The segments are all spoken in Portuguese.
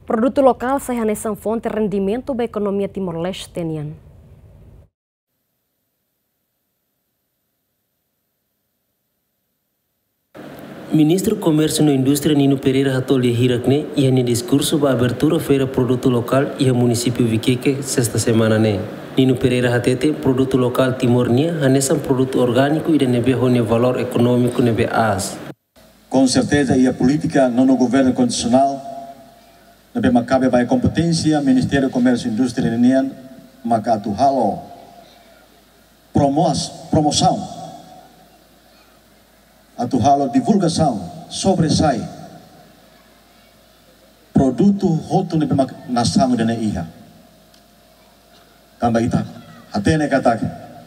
Produto local sai nessa fonte rendimento da economia Timor-Leste tenian. Ministro Comércio e Indústria Nino Pereira Hatolha Hirakne ia no discurso da abertura feira produto local e a município Viqueque sexta semana né. Nino Pereira Hatete produto local Timor-Nia nessa produto orgânico e nebe hone valor econômico nebe as. Com certeza e a política não no governo condicional nebe macabe vai competência Ministério Comércio e Indústria Nian macatu halo promoção atau halo divulgação sobressai produto hotu nebe nasamu dene iha tambah ita hatene katak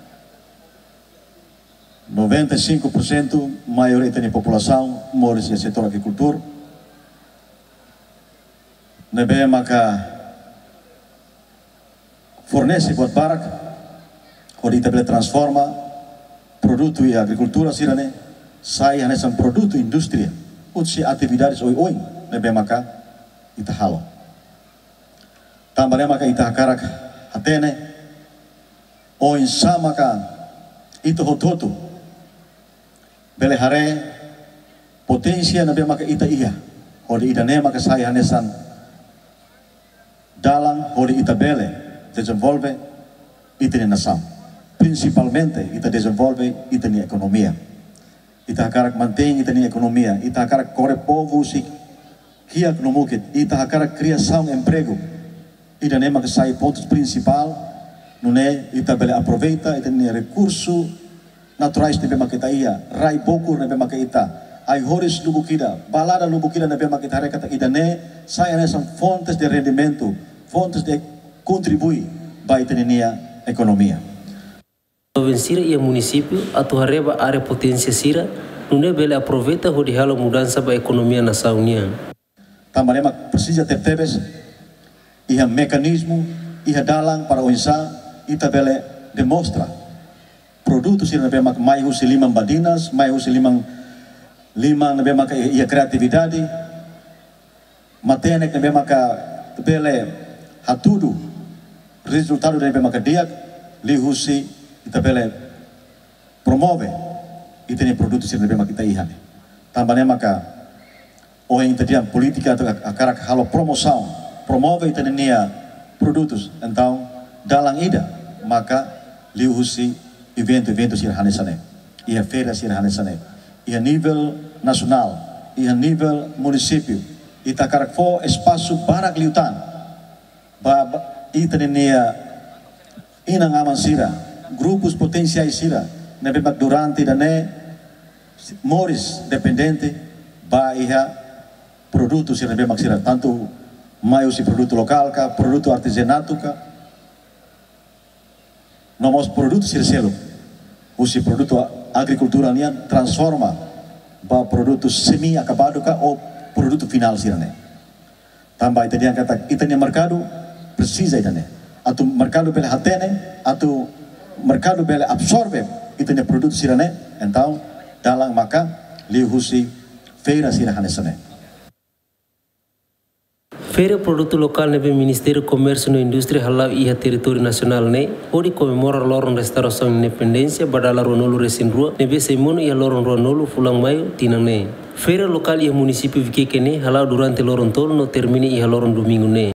95% mayoritas da população mora no setor agricultura nebe maka fornece buat barak onde ita bele transforma produto e agricultura sirane sai hanesan produto industria utsi atividades oi nebe maka ita halo tambah maka ita hakarak hatene oi sama ka ita hototo bele hare potensia nebe maka ita iya onde ita ne maka sai hanesan dalam onde ita bele desenvolve ita ni nasam principalmente ita desenvolve ita ni economia ita hakarak mantém ita ni economia ita hakarak kore povo si kia nomukit ita hakarak criação emprego ita ne maka sai pontos principal nune ita bele aproveita ita ni recurso naturais nebe maka ita iya rai bokur nebe maka ita ai horis lubukida balada lubukida nebe maka ita kata ita ne sai são fontes de rendimento fontes de contribuir para ita ni economia. Sira e município atuareba área potência sira nune bele aproveita hodi halo mudança ba economia nacional. Também precisa ter tebes iha mecanismo iha dalang para oinsa ita bele demonstra produto sira nebe mak mai husi limang badinas mai husi limang nebe mak iha kreatividade matenek nebe mak bele hatudu resultado nebe mak diak li husi ita bele promove ita ni produto sira nebe mak ita iha tambah maka o ita dia política atau akarak halo promoção promove ita ni produtos então dalang ida maka liusi evento sira hanesane ia feira sira hanesane ia nível nacional ia nível município ita akarak fo espaço barak liutan ita ni inang aman sira grupos potenciais sira nebe mak durante dane moris dependente ba iha produto sira nebe mak sira tanto maio si produto lokal ka produto artesanato ka nomos produto sira selo usi produto agricultura nian transforma ba produto semi acabado ka o produto final sira ne tambah ita dia kata ita ni mercado precisa ita ne atau mercado bele hatene atau mercado bele absorbe ita ni produto sira ne então dalang maka lihusi feira sira hanesane. Feira produto local nebe Ministério Comércio e Indústria halau iha território nacional ne odi comemora lorong restauração independência badala ronolo resinrua nebe semono iha lorong ronolo fulang maio tinang ne. Feira local iha município Viqueque ne halau durante lorong tol no termine iha lorong domingo ne.